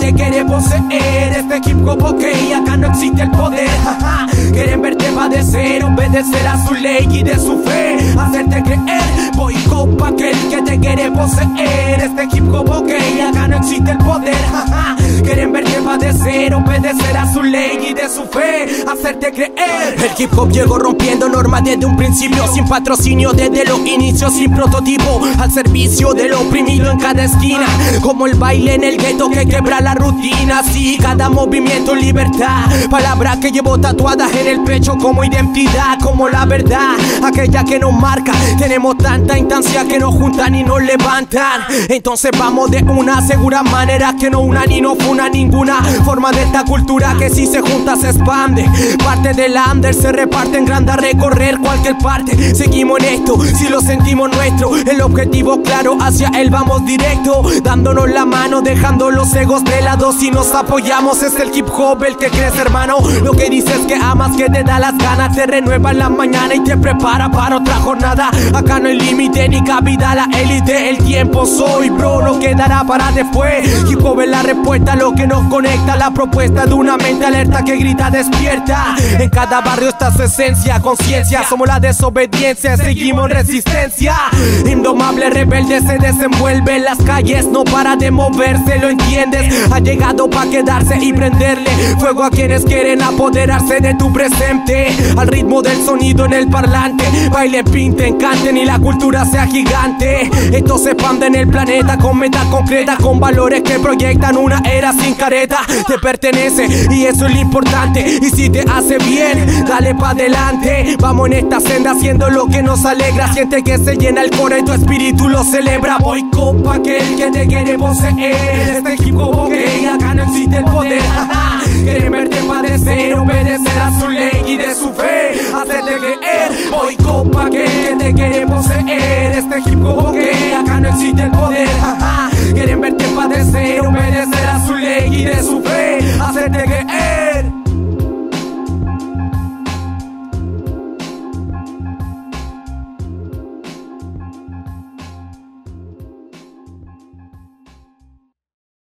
te quiere poseer. Este hip hop ok, acá no existe el poder. Quieren verte padecer, obedecer a su ley y de su fe, hacerte creer. Boicot pa' aquel que te quiere poseer. Este hip hop ok, acá no existe el poder. Quieren verte padecer, obedecer a su ley y de su fe, hacerte creer. El hip hop llegó rompiendo normas desde un principio, sin patrocinio desde los inicios, sin prototipo, al servicio del oprimido en cada esquina, como el baile en el gueto que quebra la rutina. Sí, cada movimiento en libertad, palabras que llevo tatuadas en el pecho como identidad, como la verdad, aquella que nos marca. Tenemos tanta instancia que nos juntan y nos levantan. Entonces vamos de una segura manera que no una ni no funa ninguna forma de esta cultura que si se junta se expande. Parte del under se reparte en grande a recorrer cualquier parte. Seguimos en esto, si lo sentimos nuestro, el objetivo claro, hacia él vamos directo, dándonos la mano, dejando los egos de lado. Si nos apoyamos es el hip hop el que crece, hermano. Lo que dices que amas, que te da las ganas, te renueva en la mañana y te prepara para otra jornada. Acá no hay límite ni cabida, la élite, el tiempo soy, bro, no quedará para después. Hip hop es la respuesta, lo que nos conecta, la propuesta de una mente alerta que grita despierta. En cada barrio está su esencia, conciencia, somos la desobediencia, seguimos en resistencia. Indomable rebelde se desenvuelve en las calles, no para de moverse, ¿lo entiendes? Ha llegado pa' quedarse y prenderle fuego a quienes quieren apoderarse de tu presente. Al ritmo del sonido en el parlante, bailen, pinten, canten y la cultura sea gigante. Esto se expande en el planeta con metas concretas, con valores que proyectan una era sin careta. Te pertenece y eso es lo importante, y si te hace bien, dale pa' adelante. Vamos en esta senda haciendo lo que nos alegra. Siente que se llena el core y tu espíritu lo celebra. Boicot pa' aquel que te quiere poseer. Este hip hop ok, acá no existe el poder. Quieren verte padecer, obedecer a su ley y de su fe, hacerte creer. Boicot pa' aquel que te quiere poseer. Este hip hop ok, acá no existe el poder. Quieren verte padecer, obedecer a su ley y de su fe, hacerte creer.